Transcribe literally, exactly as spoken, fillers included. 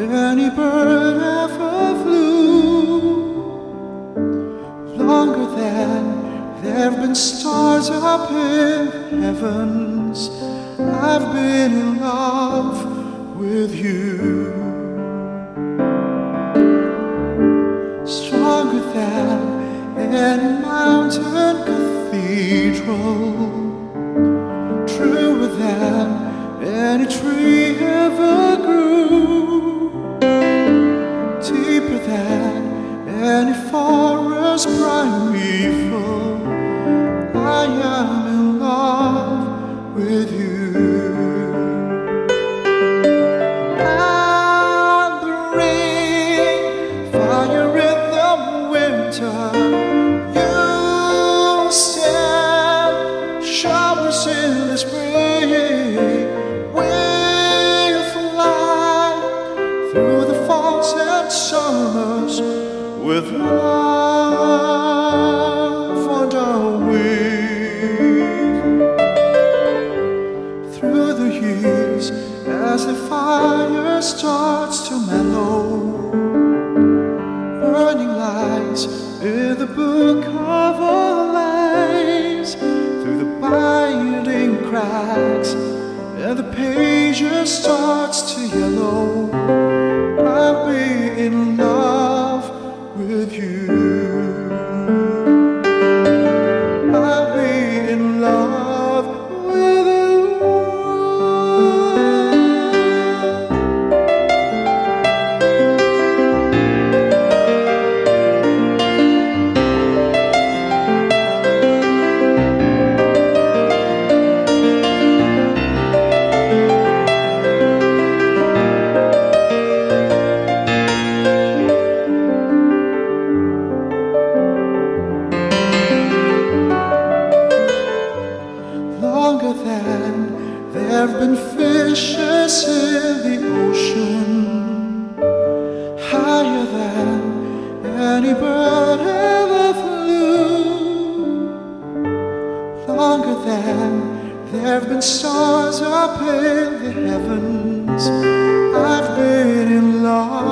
any bird ever flew. Longer than there have been stars up in the heavens, I've been in love with you. Stronger than any mountain cathedral, truer than any tree ever grew, deeper than any forest primeval. I am in love with you. And the rain, fire in the winter, you stand, showers in the spring. We'll fly through the falls and summers with love on our wings. Through the years, as the fire starts to mellow, burning lights in the book of our lives, through the binding cracks, and the pages starts to yellow, I'll be in love with you. I'll be in love with you. Longer than there have been fishes in the ocean, higher than any bird ever flew. Longer than there have been stars up in the heavens, I've been in love